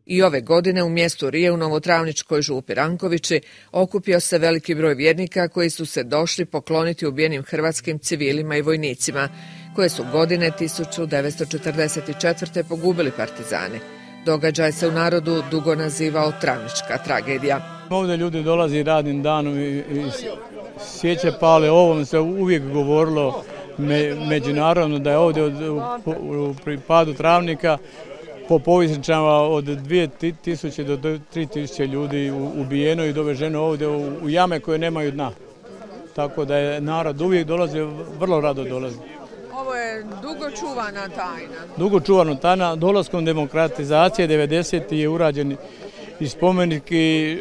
I ove godine u mjestu Rije u Novotravničkoj župi Rankovići okupio se veliki broj vjernika koji su se došli pokloniti ubijenim hrvatskim civilima i vojnicima, koje su godine 1944. pogubili partizani. Događaj se u narodu dugo nazivao Travnička tragedija. Ovdje ljudi dolazi radnim danom i svijeće pale. O ovom se uvijek govorilo međunarodno da je ovdje u pripadu Travnika po povjesničama od 2000 do 3000 ljudi ubijeno i doveženo ovdje u jame koje nemaju dna. Tako da je narod uvijek dolazi, vrlo rado dolazi. Ovo je dugo čuvana tajna. Dugo čuvana tajna. Dolaskom demokratizacije 90. je urađen i spomenik i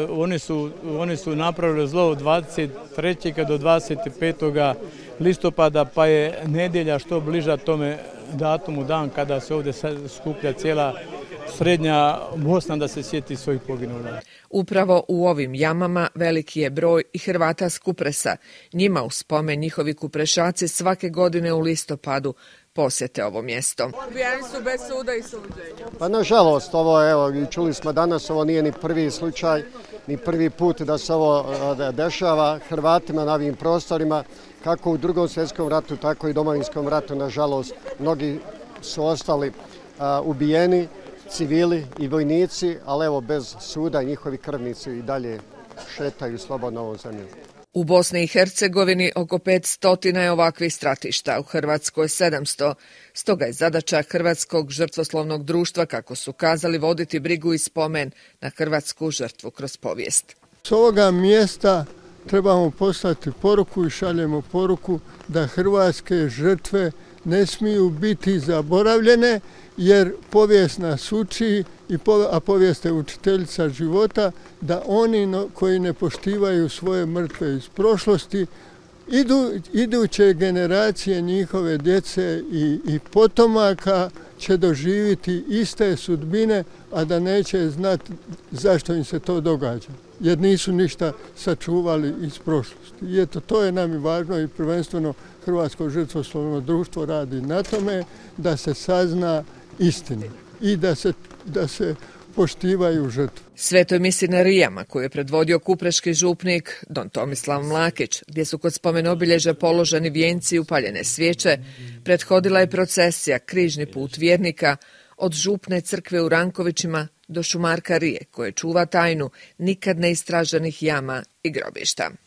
oni su napravili zlo od 23. do 25. listopada, pa je nedjelja što bliža tome datumu, dan kada se ovdje skuplja cijela srednja Bosna da se sjeti svojih poginulih. Upravo u ovim jamama veliki je broj i Hrvata s Kupresa. Njima u spomen njihovi kuprešaci svake godine u listopadu posjete ovo mjesto. Ubijeni su bez suda i suđenja. Pa nažalost, ovo evo, čuli smo danas, ovo nije ni prvi slučaj, ni prvi put da se ovo dešava Hrvatima na ovim prostorima, kako u Drugom svjetskom ratu, tako i Domovinskom ratu. Nažalost, mnogi su ostali ubijeni, civili i vojnici, ali evo bez suda njihovi krvnici i dalje šetaju slobodno ovom zemljom. U Bosni i Hercegovini oko 500 je ovakvih stratišta, u Hrvatskoj 700. Stoga je zadaća Hrvatskog žrtvoslovnog društva, kako su kazali, voditi brigu i spomen na hrvatsku žrtvu kroz povijest. S ovoga mjesta trebamo poslati poruku i šaljemo poruku da hrvatske žrtve ne smiju biti zaboravljene, jer povijest nas uči, a povijest je učiteljica života, da oni koji ne poštivaju svoje mrtve iz prošlosti, iduće generacije njihove djece i potomaka će doživjeti iste sudbine, a da neće znati zašto im se to događa, jer nisu ništa sačuvali iz prošlosti. I eto, to je nam i važno i prvenstveno Hrvatsko žrtvoslovno društvo radi na tome da se sazna istina i da se poštivaju žrtve. Svetoj misi na Rijama, koju je predvodio kupreški župnik don Tomislav Mlakić, gdje su kod spomen obilježja položeni vijenci i upaljene svijeće, prethodila je procesija Križni put vjernika od župne crkve u Rankovićima do šumarka Rije, koje čuva tajnu nikad neistraženih jama i grobišta.